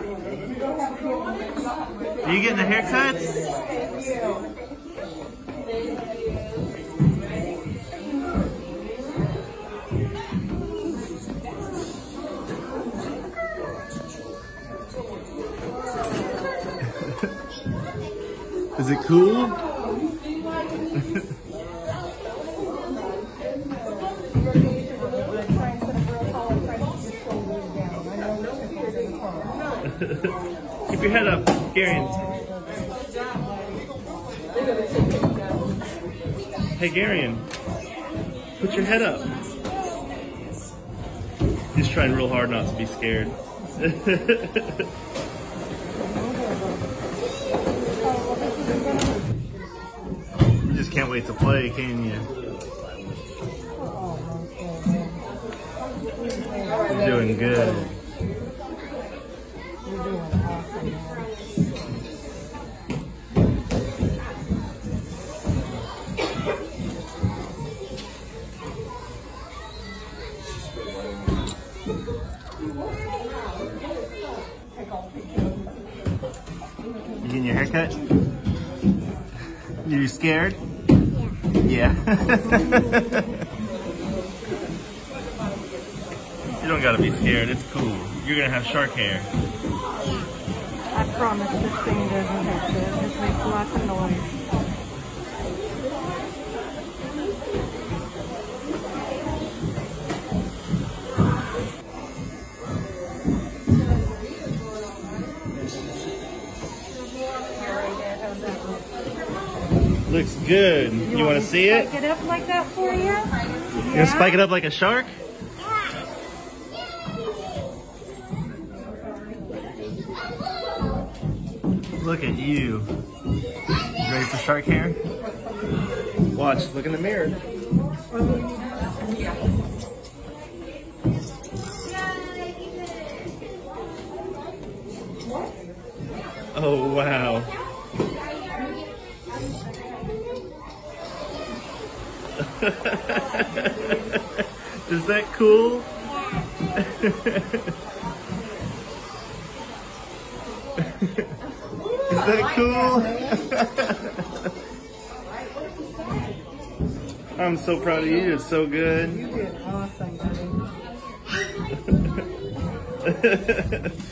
Are you getting the haircuts? Is it cool? Keep your head up, Garion. Hey, Garion. Put your head up. He's trying real hard not to be scared. You just can't wait to play, can you? You're doing good. You're doing awesome. You getting your haircut? You scared? Yeah. You don't gotta be scared, it's cool. You're gonna have shark hair. I promise this thing doesn't hurt you. It just makes lots of noise. Looks good. You want to see it? Spike it up like that for you? You gonna spike it up like a shark? Look at you. Ready for shark hair? Watch, look in the mirror. Oh, wow. Is that cool? Is that cool? I'm so proud of you. It's so good. You did awesome, buddy.